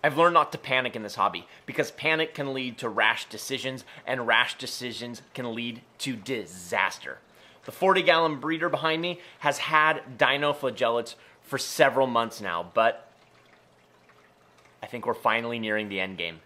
I've learned not to panic in this hobby because panic can lead to rash decisions, and rash decisions can lead to disaster. The 40-gallon breeder behind me has had dinoflagellates for several months now, but I think we're finally nearing the end game.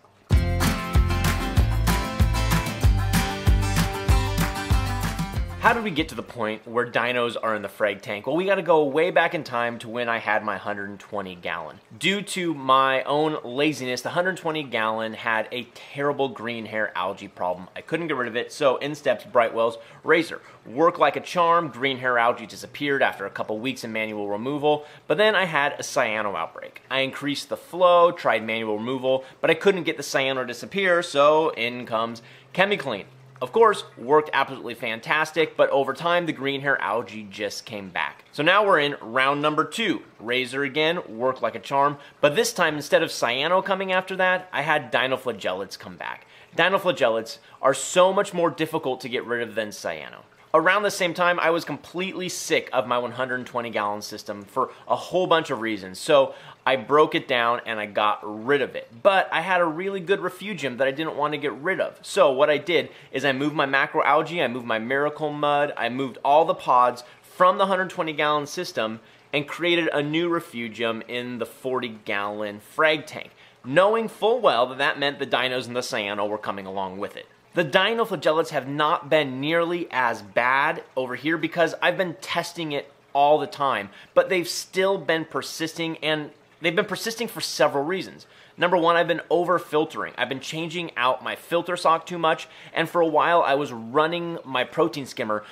How did we get to the point where dinos are in the frag tank? Well, we got to go way back in time to when I had my 120-gallon. Due to my own laziness, the 120-gallon had a terrible green hair algae problem. I couldn't get rid of it, so in steps Brightwell's razor. Worked like a charm, green hair algae disappeared after a couple weeks of manual removal, but then I had a cyano outbreak. I increased the flow, tried manual removal, but I couldn't get the cyano to disappear, so in comes ChemiClean. Of course, worked absolutely fantastic, but over time the green hair algae just came back. So now we're in round number 2. Razor again, worked like a charm, but this time instead of cyano coming after that, I had dinoflagellates come back. Dinoflagellates are so much more difficult to get rid of than cyano. Around the same time, I was completely sick of my 120-gallon system for a whole bunch of reasons. So I broke it down and I got rid of it. But I had a really good refugium that I didn't want to get rid of. So what I did is I moved my macroalgae, I moved my miracle mud, I moved all the pods from the 120-gallon system and created a new refugium in the 40-gallon frag tank, knowing full well that that meant the dinos and the cyano were coming along with it. The dinoflagellates have not been nearly as bad over here because I've been testing it all the time, but they've still been persisting, and they've been persisting for several reasons. Number one, I've been over-filtering. I've been changing out my filter sock too much, and for a while I was running my protein skimmer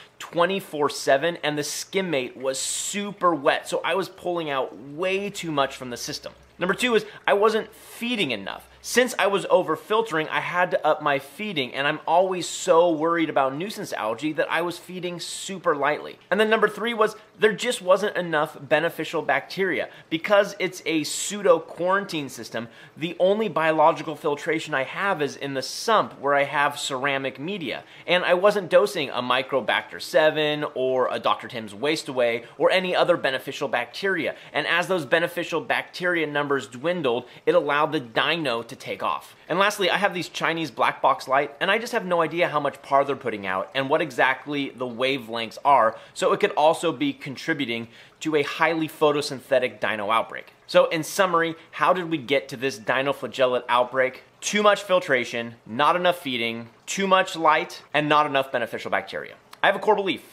24/7, and the skimmate was super wet, so I was pulling out way too much from the system. Number two is I wasn't feeding enough. Since I was over-filtering, I had to up my feeding, and I'm always so worried about nuisance algae that I was feeding super lightly. And then number three was there just wasn't enough beneficial bacteria. Because it's a pseudo-quarantine system, the only biological filtration I have is in the sump where I have ceramic media. And I wasn't dosing a Microbacter 7 or a Dr. Tim's Waste Away or any other beneficial bacteria. And as those beneficial bacteria numbers dwindled, it allowed the dino to take off. And lastly, I have these Chinese black box light, and I just have no idea how much par they're putting out and what exactly the wavelengths are, so it could also be contributing to a highly photosynthetic dino outbreak. So in summary, how did we get to this dinoflagellate outbreak? Too much filtration, not enough feeding, too much light, and not enough beneficial bacteria. I have a core belief.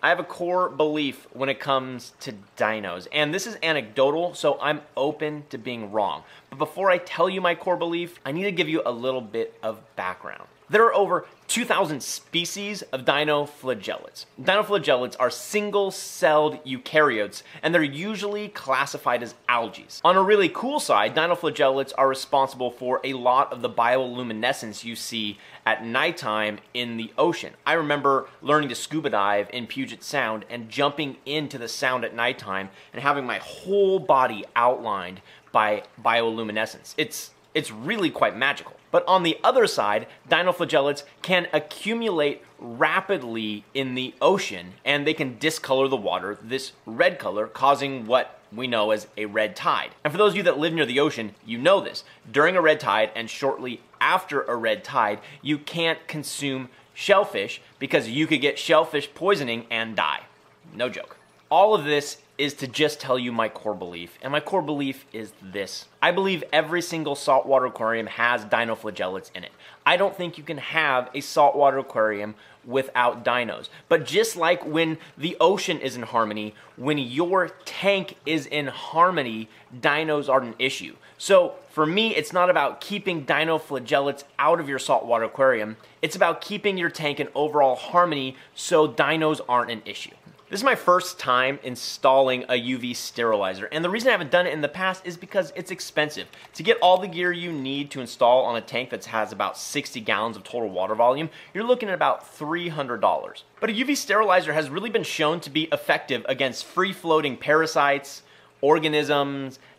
When it comes to dinos, and this is anecdotal, so I'm open to being wrong. But before I tell you my core belief, I need to give you a little bit of background. There are over 2,000 species of dinoflagellates. Dinoflagellates are single-celled eukaryotes, and they're usually classified as algae. On a really cool side, dinoflagellates are responsible for a lot of the bioluminescence you see at nighttime in the ocean. I remember learning to scuba dive in Puget Sound and jumping into the sound at nighttime and having my whole body outlined by bioluminescence. It's really quite magical. But on the other side, dinoflagellates can accumulate rapidly in the ocean, and they can discolor the water this red color, causing what we know as a red tide. And for those of you that live near the ocean, you know this. During a red tide and shortly after a red tide, you can't consume shellfish because you could get shellfish poisoning and die. No joke. All of this is to just tell you my core belief, and my core belief is this. I believe every single saltwater aquarium has dinoflagellates in it. I don't think you can have a saltwater aquarium without dinos. But just like when the ocean is in harmony, when your tank is in harmony, dinos aren't an issue. So for me, it's not about keeping dinoflagellates out of your saltwater aquarium. It's about keeping your tank in overall harmony so dinos aren't an issue. This is my first time installing a UV sterilizer, and the reason I haven't done it in the past is because it's expensive. To get all the gear you need to install on a tank that has about 60 gallons of total water volume, you're looking at about $300. But a UV sterilizer has really been shown to be effective against free-floating parasites, organisms,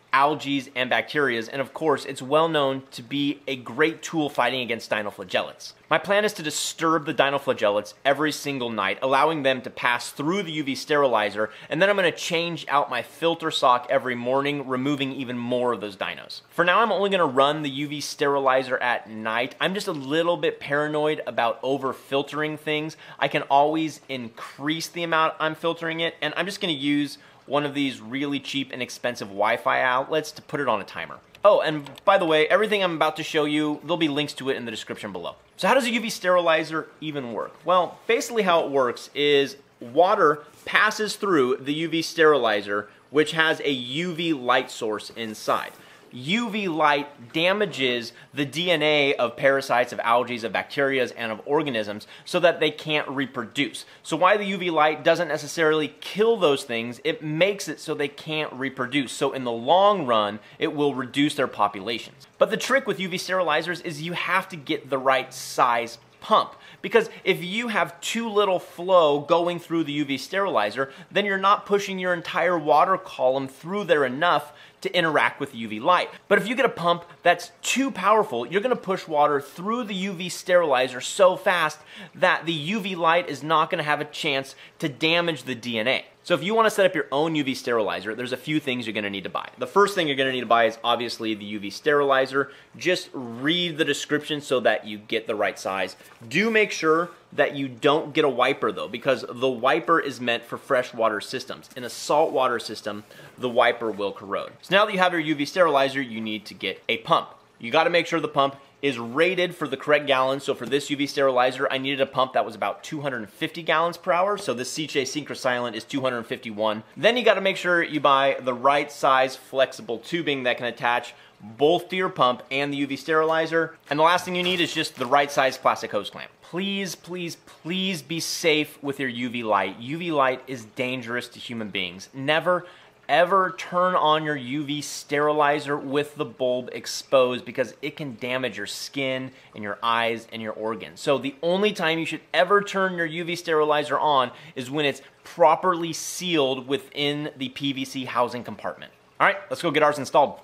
algae, and bacteria, and of course, it's well known to be a great tool fighting against dinoflagellates. My plan is to disturb the dinoflagellates every single night, allowing them to pass through the UV sterilizer, and then I'm going to change out my filter sock every morning, removing even more of those dinos. For now, I'm only going to run the UV sterilizer at night. I'm just a little bit paranoid about over-filtering things. I can always increase the amount I'm filtering it, and I'm just going to use one of these really cheap and expensive Wi-Fi outlets to put it on a timer. Oh, and by the way, everything I'm about to show you, there'll be links to it in the description below. So how does a UV sterilizer even work? Well, basically how it works is water passes through the UV sterilizer, which has a UV light source inside. UV light damages the DNA of parasites, of algae, of bacteria, and of organisms so that they can't reproduce. So while the UV light doesn't necessarily kill those things, it makes it so they can't reproduce. So in the long run, it will reduce their populations. But the trick with UV sterilizers is you have to get the right size pump. Because if you have too little flow going through the UV sterilizer, then you're not pushing your entire water column through there enough to interact with UV light. But if you get a pump that's too powerful, you're going to push water through the UV sterilizer so fast that the UV light is not going to have a chance to damage the DNA. So if you want to set up your own UV sterilizer, there's a few things you're going to need to buy. The first thing you're going to need to buy is obviously the UV sterilizer. Just read the description so that you get the right size. Do make sure that you don't get a wiper though, because the wiper is meant for freshwater systems. In a saltwater system, the wiper will corrode. So now that you have your UV sterilizer, you need to get a pump. You got to make sure the pump is rated for the correct gallons. So for this UV sterilizer, I needed a pump that was about 250 gallons per hour. So this CJ Synchrosilent is 251. Then you got to make sure you buy the right size flexible tubing that can attach both to your pump and the UV sterilizer. And the last thing you need is just the right size plastic hose clamp. Please, please, please be safe with your UV light. UV light is dangerous to human beings. Never, ever turn on your UV sterilizer with the bulb exposed because it can damage your skin and your eyes and your organs. So the only time you should ever turn your UV sterilizer on is when it's properly sealed within the PVC housing compartment. All right, let's go get ours installed.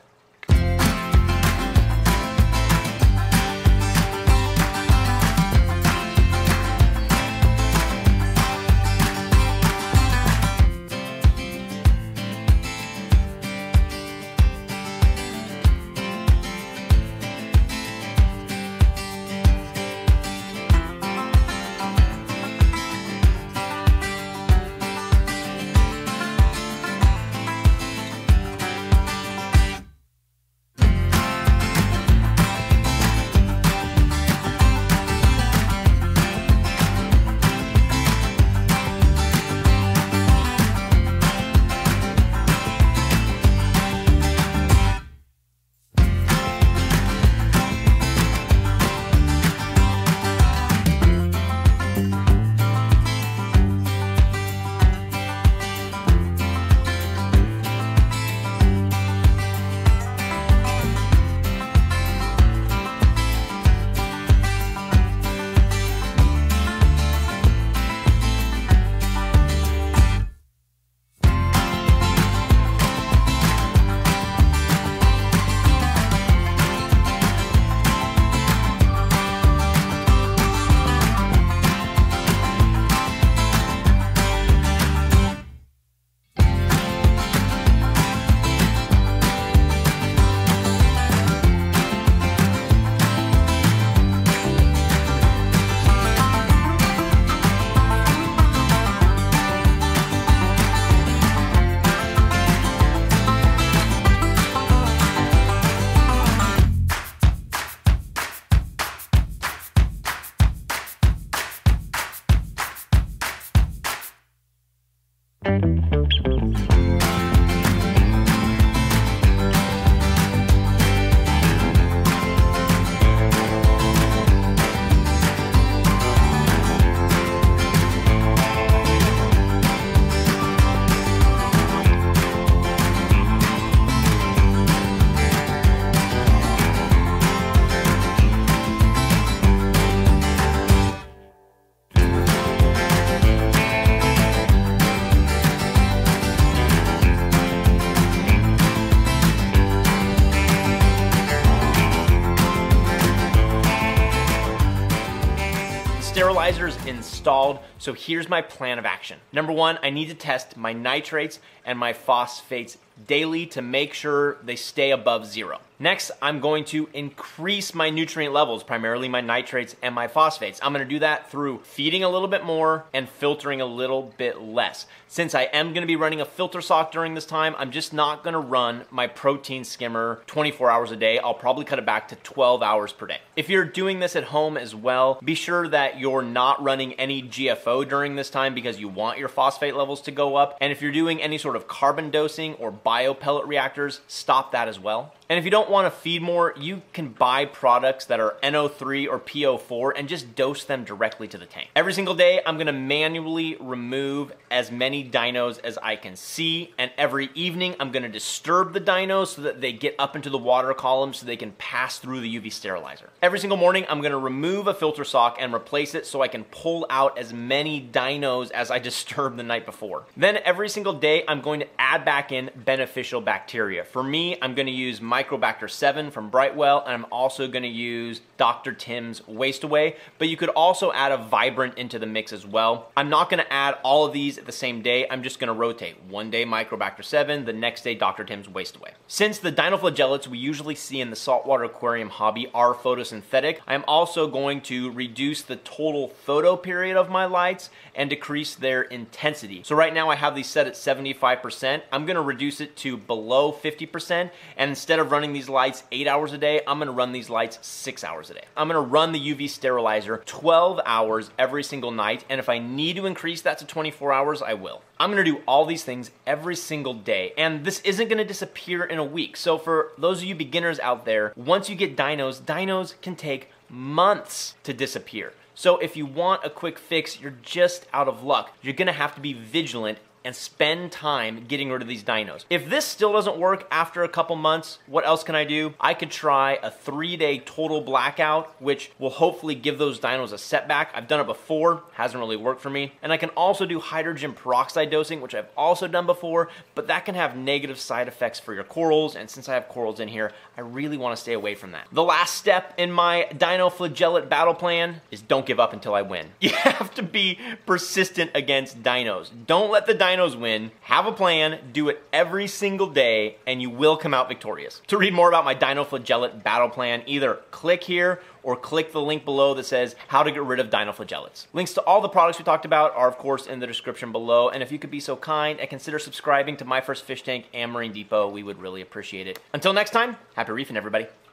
Sterilizer is installed, so here's my plan of action. Number one, I need to test my nitrates and my phosphates daily to make sure they stay above 0. Next, I'm going to increase my nutrient levels, primarily my nitrates and my phosphates. I'm going to do that through feeding a little bit more and filtering a little bit less. Since I am going to be running a filter sock during this time, I'm just not going to run my protein skimmer 24 hours a day. I'll probably cut it back to 12 hours per day. If you're doing this at home as well, be sure that you're not running any GFO during this time because you want your phosphate levels to go up. And if you're doing any sort of carbon dosing or biopellet reactors, stop that as well. And if you don't want to feed more, you can buy products that are NO3 or PO4 and just dose them directly to the tank. Every single day, I'm going to manually remove as many dinos as I can see, and every evening, I'm going to disturb the dinos so that they get up into the water column so they can pass through the UV sterilizer. Every single morning, I'm going to remove a filter sock and replace it so I can pull out as many dinos as I disturbed the night before. Then every single day, I'm going to add back in beneficial bacteria. For me, I'm going to use Microbacter 7 from Brightwell, and I'm also going to use Dr. Tim's Waste Away, but you could also add a Vibrant into the mix as well. I'm not going to add all of these at the same day. I'm just going to rotate. One day Microbacter 7, the next day Dr. Tim's Waste Away. Since the dinoflagellates we usually see in the saltwater aquarium hobby are photosynthetic, I'm also going to reduce the total photo period of my lights and decrease their intensity. So right now I have these set at 75%. I'm going to reduce it to below 50%, and instead of running these lights 8 hours a day, I'm going to run these lights 6 hours a day. I'm going to run the UV sterilizer 12 hours every single night, and if I need to increase that to 24 hours, I will. I'm going to do all these things every single day, and this isn't going to disappear in a week. So for those of you beginners out there, once you get dinos can take months to disappear. So if you want a quick fix, you're just out of luck. You're going to have to be vigilant and spend time getting rid of these dinos. If this still doesn't work after a couple months, what else can I do? I could try a 3-day total blackout, which will hopefully give those dinos a setback. I've done it before, hasn't really worked for me. And I can also do hydrogen peroxide dosing, which I've also done before, but that can have negative side effects for your corals, and since I have corals in here, I really want to stay away from that. The last step in my dinoflagellate battle plan is don't give up until I win. You have to be persistent against dinos. Don't let the dinos win. Have a plan, do it every single day, and you will come out victorious. To read more about my dinoflagellate battle plan, either click here or click the link below that says how to get rid of dinoflagellates. Links to all the products we talked about are of course in the description below, and if you could be so kind and consider subscribing to My First Fish Tank and Marine Depot, we would really appreciate it. Until next time, happy reefing everybody.